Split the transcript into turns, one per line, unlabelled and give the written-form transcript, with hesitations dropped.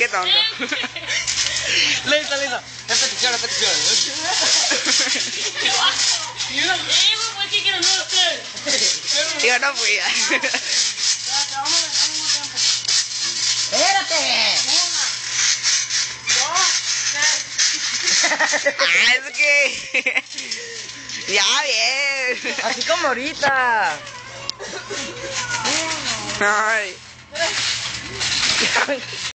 qué tonto.
Listo. Repetición.
Yo no fui.
Espérate.
Es que... Ya, bien.
Así como ahorita.
Ay.